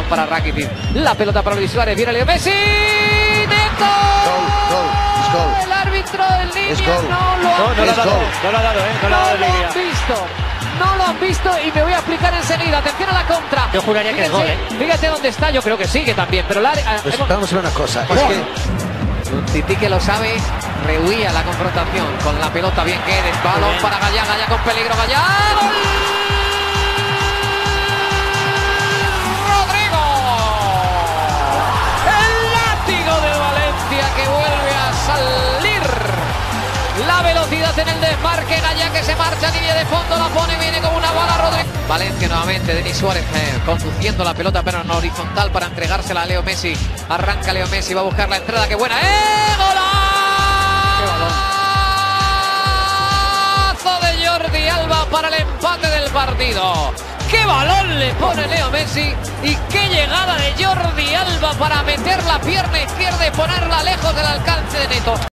para Rakitic. La pelota para Luis Suárez. Viene Leo Messi. ¡Neto! Gol. El árbitro en línea no lo ha visto. No lo han visto y me voy a explicar enseguida. Atención a la contra. Yo juraría que es gol, ¿eh? Fíjate dónde está, yo creo que sigue también. Pero Pues vamos a ver una cosa. Es que Titi, que lo sabe, rehuía la confrontación con la pelota. Bien que eres. Balón para Gallá. Gallá con peligro. Gallá. ¡Gol! ¡Rodrigo! El látigo del Valencia que vuelve a salir. La velocidad en el desmarque. Gallá que se marcha a línea de fondo. La pone, viene como una bala Rodrigo. Valencia nuevamente. Denis Suárez conduciendo la pelota pero en horizontal para entregársela a Leo Messi. Arranca Leo Messi. Va a buscar la entrada. ¡Qué buena! ¡Golazo de Jordi Alba para el empate del partido! ¡Qué balón le pone Leo Messi! Y qué llegada de Jordi Alba para meter la pierna izquierda y ponerla lejos del alcance de Neto.